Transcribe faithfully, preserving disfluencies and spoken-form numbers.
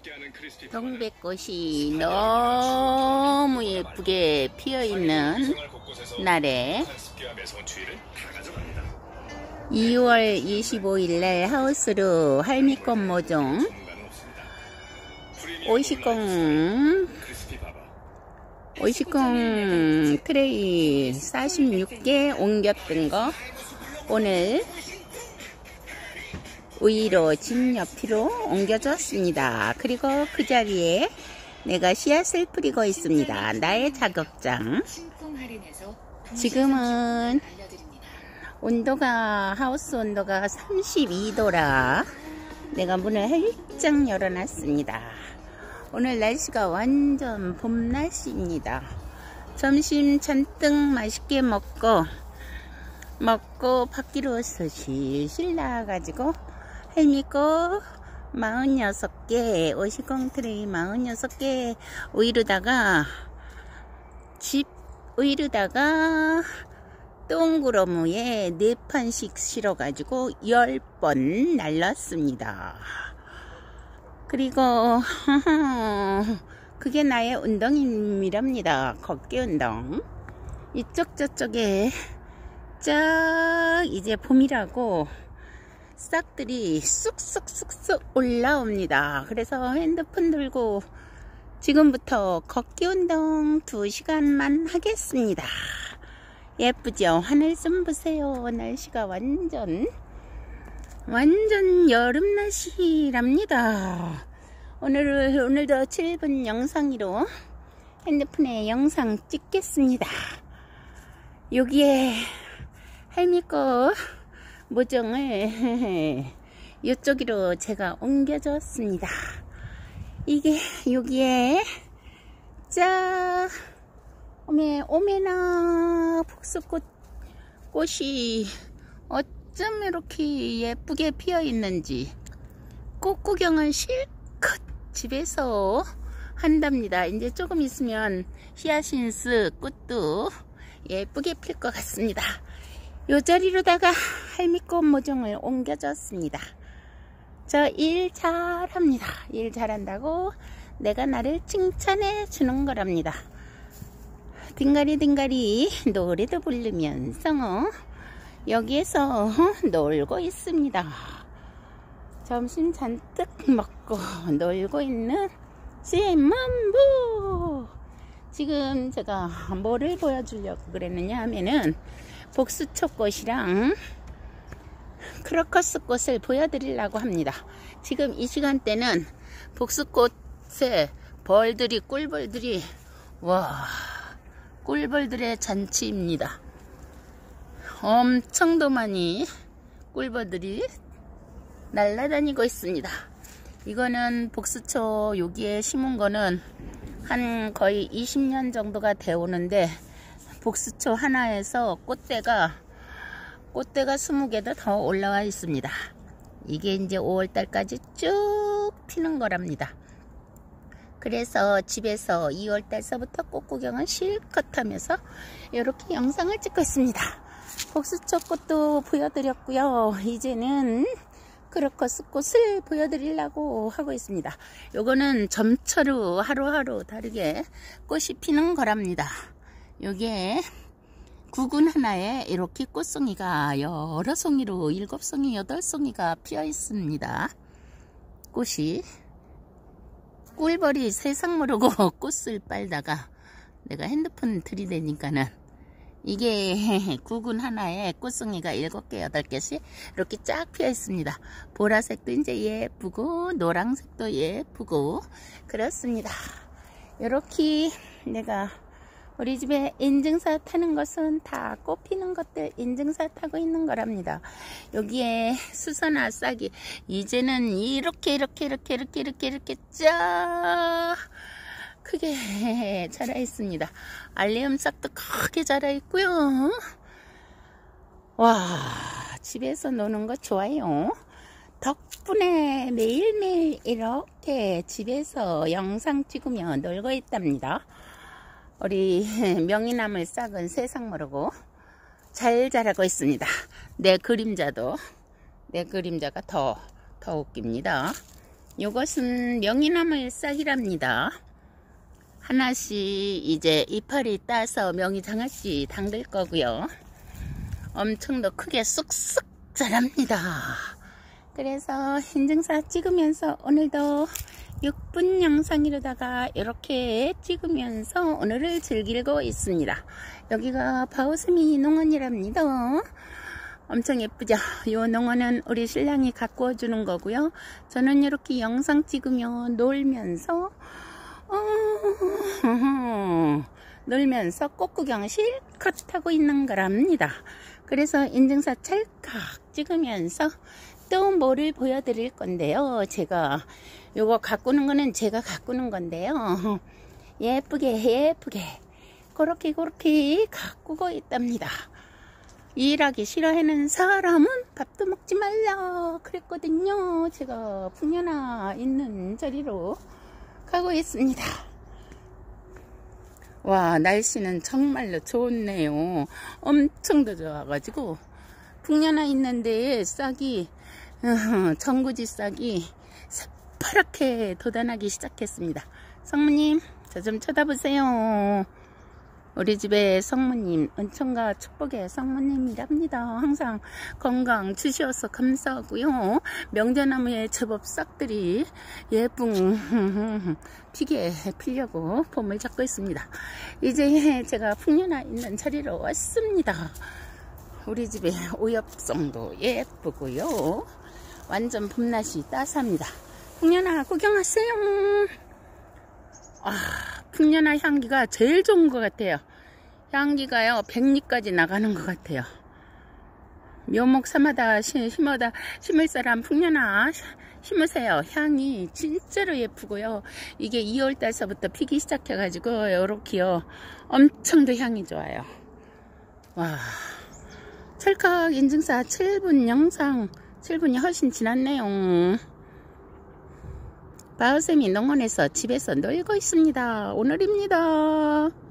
동백꽃이 너무 예쁘게 피어있는 날에 이월 이십오일날 하우스로 할미꽃 모종 오십공 오십공 트레이 사십육개 옮겼던 거 오늘 우이로 집 옆으로 옮겨줬습니다. 그리고 그 자리에 내가 씨앗을 뿌리고 있습니다. 나의 작업장. 지금은 온도가 하우스 온도가 삼십이도라 내가 문을 활짝 열어놨습니다. 오늘 날씨가 완전 봄 날씨입니다. 점심 잔뜩 맛있게 먹고 먹고 밖으로 슬슬 나와가지고 할미꽃 사십육 개 오십공 트레이 사십육 개 우이르다가 집 우이르다가 동그라미에 네 판씩 실어가지고 열 번 날랐습니다. 그리고 그게 나의 운동이랍니다. 걷기 운동. 이쪽 저쪽에 쫙 이제 봄이라고 싹들이 쑥쑥쑥쑥 올라옵니다. 그래서 핸드폰 들고 지금부터 걷기 운동 두 시간만 하겠습니다. 예쁘죠? 하늘 좀 보세요. 날씨가 완전 완전 여름 날씨랍니다. 오늘, 오늘도 칠 분 영상으로 핸드폰에 영상 찍겠습니다. 여기에 할미꽃 모종을 이쪽으로 제가 옮겨줬습니다. 이게 여기에 짜 오메 오메나 복숭꽃 꽃이 어쩜 이렇게 예쁘게 피어 있는지 꽃 구경을 실컷 집에서 한답니다. 이제 조금 있으면 히아신스 꽃도 예쁘게 필 것 같습니다. 요 자리로다가 할미꽃 모종을 옮겨줬습니다. 저 일 잘합니다. 일 잘한다고 내가 나를 칭찬해 주는 거랍니다. 딩가리 딩가리 노래도 부르면서 여기에서 놀고 있습니다. 점심 잔뜩 먹고 놀고 있는 시만부. 지금 제가 뭐를 보여주려고 그랬느냐 하면은 복수초꽃이랑 크로커스 꽃을 보여드리려고 합니다. 지금 이 시간대는 복수꽃에 벌들이 꿀벌들이 와 꿀벌들의 잔치입니다. 엄청도 많이 꿀벌들이 날아다니고 있습니다. 이거는 복수초 여기에 심은 거는 한 거의 이십 년 정도가 되오는데 복수초 하나에서 꽃대가 꽃대가 스무 개도 더 올라와 있습니다. 이게 이제 오월 달까지 쭉 피는 거랍니다. 그래서 집에서 이월 달서부터 꽃 구경을 실컷 하면서 이렇게 영상을 찍고 있습니다. 복수초 꽃도 보여드렸고요. 이제는 크로커스 꽃을 보여드리려고 하고 있습니다. 요거는 점차로 하루하루 다르게 꽃이 피는 거랍니다. 요게 구근 하나에 이렇게 꽃송이가 여러 송이로 일곱 송이, 여덟 송이가 피어 있습니다. 꽃이 꿀벌이 세상 모르고 꽃을 빨다가 내가 핸드폰 들이대니까는 이게 구근 하나에 꽃송이가 일곱 개, 여덟 개씩 이렇게 쫙 피어 있습니다. 보라색도 이제 예쁘고 노란색도 예쁘고 그렇습니다. 이렇게 내가 우리 집에 인증사 타는 것은 다 꽃 피는 것들 인증사 타고 있는 거랍니다. 여기에 수선화 싹이 이제는 이렇게 이렇게 이렇게 이렇게 이렇게 이렇게 쫙 크게 자라 있습니다. 알리움 싹도 크게 자라 있고요. 와, 집에서 노는 거 좋아요. 덕분에 매일매일 이렇게 집에서 영상 찍으며 놀고 있답니다. 우리 명이나물 싹은 세상 모르고 잘 자라고 있습니다. 내 그림자도 내 그림자가 더, 더 웃깁니다. 요것은 명이나물 싹이랍니다. 하나씩 이제 이파리 따서 명이 장아찌 담글 거고요. 엄청 더 크게 쑥쑥 자랍니다. 그래서 인증사 찍으면서 오늘도 육 분 영상이로다가 이렇게 찍으면서 오늘을 즐기고 있습니다. 여기가 바오스미 농원이랍니다. 엄청 예쁘죠? 이 농원은 우리 신랑이 가꾸어 주는 거고요. 저는 이렇게 영상 찍으며 놀면서 어... 놀면서 꽃구경 실컷 하고 있는 거랍니다. 그래서 인증사 찰칵 찍으면서 또 뭐를 보여드릴 건데요. 제가 요거 가꾸는 거는 제가 가꾸는 건데요. 예쁘게 예쁘게 그렇게 그렇게 가꾸고 있답니다. 일하기 싫어하는 사람은 밥도 먹지 말라 그랬거든요. 제가 풍년아 있는 자리로 가고 있습니다. 와, 날씨는 정말로 좋네요. 엄청 더 좋아가지고 풍년아 있는 데에 싹이 전구지 싹이 새파랗게 돋아나기 시작했습니다. 성모님, 저 좀 쳐다보세요. 우리 집의 성모님, 은총과 축복의 성모님이랍니다. 항상 건강 주셔서 감사하고요. 명자나무에 제법 싹들이 예쁜 피게 피려고 봄을 잡고 있습니다. 이제 제가 풍년아 있는 자리로 왔습니다. 우리 집의 오엽성도 예쁘고요. 완전 봄날씨 따스합니다. 풍년아 구경하세요. 아, 풍년아 향기가 제일 좋은 것 같아요. 향기가요 백리까지 나가는 것 같아요. 묘목 삼아다 심어다 심을 사람 풍년아 심으세요. 향이 진짜로 예쁘고요. 이게 이월 달서부터 피기 시작해 가지고 요렇게요 엄청 더 향이 좋아요. 와, 찰칵 인증사 칠 분 영상 칠 분이 훨씬 지났네요. 바오스미 농원에서 집에서 놀고 있습니다. 오늘입니다.